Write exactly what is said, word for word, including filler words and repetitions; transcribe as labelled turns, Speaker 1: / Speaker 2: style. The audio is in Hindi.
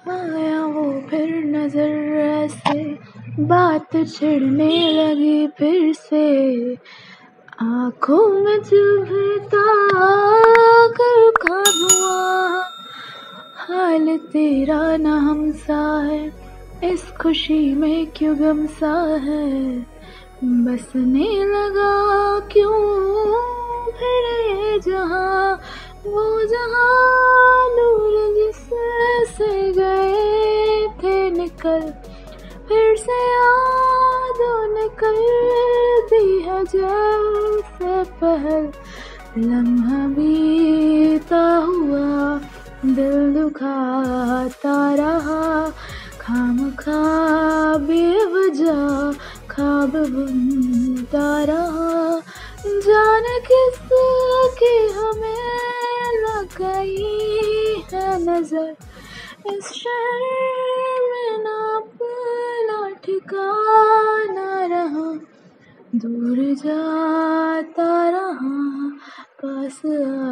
Speaker 1: आया वो फिर नजर ऐसे, बात छिड़ने लगी फिर से, आँखों में चुभता कर का धुआं। हाल तेरा न हमसा है, इस खुशी में क्यों गम सा है, बसने लगा क्यों फिर ये जहाँ, वो जहाँ दूर जिससे गए थे निकल, फिर से यादों ने कर दी है जैसे पहल। लम्हा बीता हुआ दिल दुखाता रहा, खामखा बेवजह ख्वाब बुनता रहा, जाने किसकी हमें लग गई है नजर, इस शहर में ना अपना ठिकाना रहा, दूर जाता रहा पास